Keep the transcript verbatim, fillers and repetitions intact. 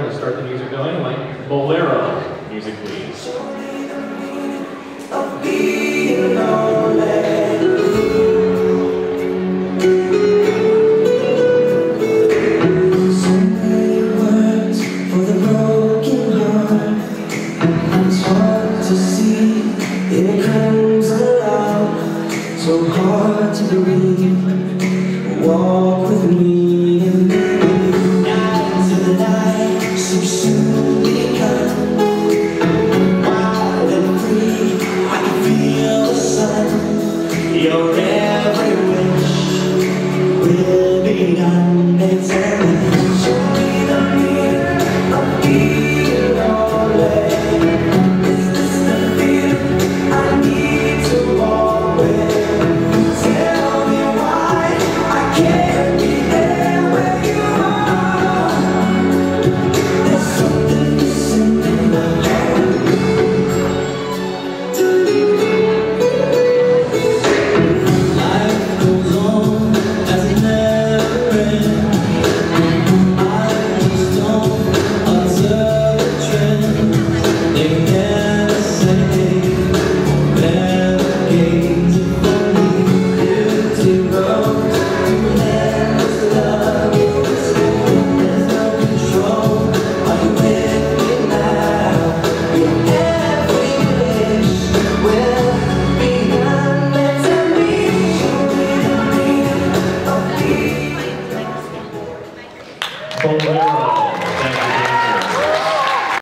to start the music going, like Bolero. Music, please. Of being lonely. So many words for the broken heart. It's hard to see, it comes aloud. So hard to breathe. Walk with me and night to the night, so soon we come. Wild and free, I can feel the sun. Your every wish will be done. It's a show me the meaning of being lonely. Is this the feeling I need to walk with?